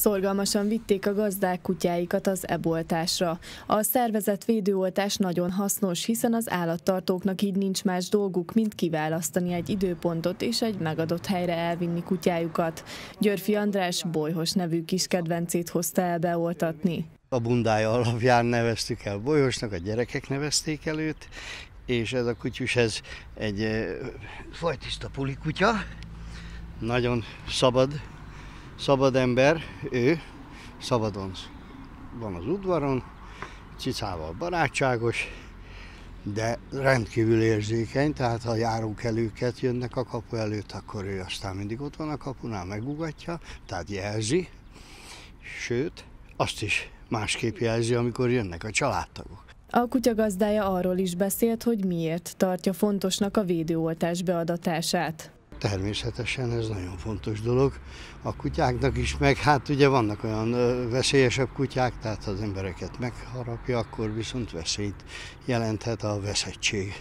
Szorgalmasan vitték a gazdák kutyáikat az eboltásra. A szervezett védőoltás nagyon hasznos, hiszen az állattartóknak így nincs más dolguk, mint kiválasztani egy időpontot és egy megadott helyre elvinni kutyájukat. Györfi András Bolyhos nevű kis kedvencét hozta el beoltatni. A bundája alapján neveztük el Bolyhosnak, a gyerekek nevezték el őt, és ez a kutyus, ez egy fajtiszta puli kutya, nagyon szabad ember, ő szabadon van az udvaron, cicával barátságos, de rendkívül érzékeny, tehát ha járókelőket jönnek a kapu előtt, akkor ő aztán mindig ott van a kapunál, megugatja, tehát jelzi, sőt, azt is másképp jelzi, amikor jönnek a családtagok. A kutya gazdája arról is beszélt, hogy miért tartja fontosnak a védőoltás beadatását. Természetesen ez nagyon fontos dolog a kutyáknak is, meg hát ugye vannak olyan veszélyesebb kutyák, tehát ha az embereket megharapja, akkor viszont veszélyt jelenthet a veszettség.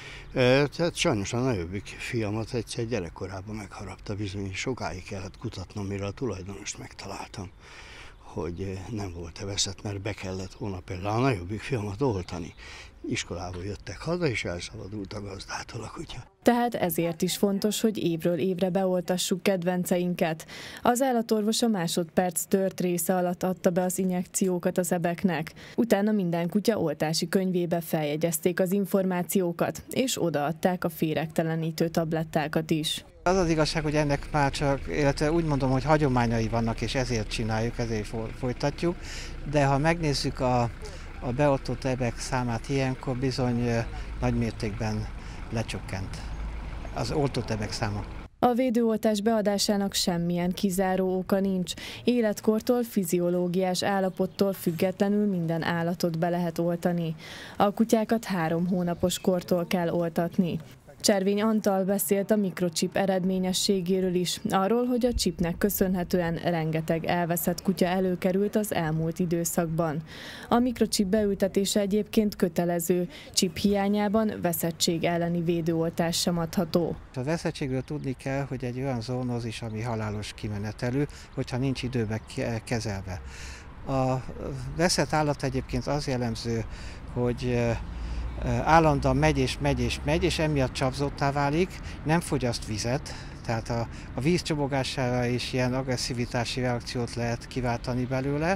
Tehát sajnos a nagyobbik fiamat egyszer gyerekkorában megharapta, bizony sokáig kellett kutatnom, mire a tulajdonost megtaláltam, hogy nem volt-e veszett, mert be kellett volna például a nagyobbik fiamat oltani. Iskolából jöttek haza, és elszabadult a gazdától a kutya. Tehát ezért is fontos, hogy évről évre beoltassuk kedvenceinket. Az állatorvos a másodperc tört része alatt adta be az injekciókat az ebeknek. Utána minden kutya oltási könyvébe feljegyezték az információkat, és odaadták a féregtelenítő tablettákat is. Az az igazság, hogy ennek már csak, illetve úgy mondom, hogy hagyományai vannak, és ezért csináljuk, ezért folytatjuk, de ha megnézzük a beoltott ebek számát, ilyenkor bizony nagy mértékben lecsökkent az oltott ebek száma. A védőoltás beadásának semmilyen kizáró oka nincs. Életkortól, fiziológiás állapottól függetlenül minden állatot be lehet oltani. A kutyákat 3 hónapos kortól kell oltatni. Cservény Antal beszélt a mikrocsip eredményességéről is, arról, hogy a csipnek köszönhetően rengeteg elveszett kutya előkerült az elmúlt időszakban. A mikrocsip beültetése egyébként kötelező, csip hiányában veszettség elleni védőoltás sem adható. A veszettségről tudni kell, hogy egy olyan zoonózis, ami halálos kimenetelű, hogyha nincs időben kezelve. A veszett állat egyébként az jellemző, hogy állandóan megy, és emiatt csapzottá válik, nem fogyaszt vizet, tehát a víz csobogására is ilyen agresszivitási reakciót lehet kiváltani belőle.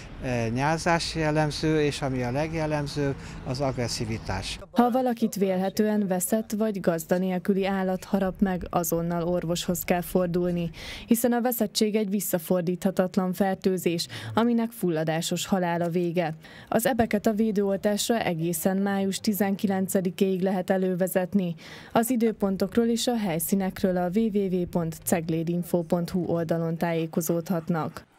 Nyálzás jellemző, és ami a legjellemzőbb, az agresszivitás. Ha valakit vélhetően veszett vagy gazda nélküli állat harap meg, azonnal orvoshoz kell fordulni, hiszen a veszettség egy visszafordíthatatlan fertőzés, aminek fulladásos halál a vége. Az ebeket a védőoltásra egészen május 19-ig lehet elővezetni. Az időpontokról és a helyszínekről a www.ceglédinfo.hu oldalon tájékozódhatnak.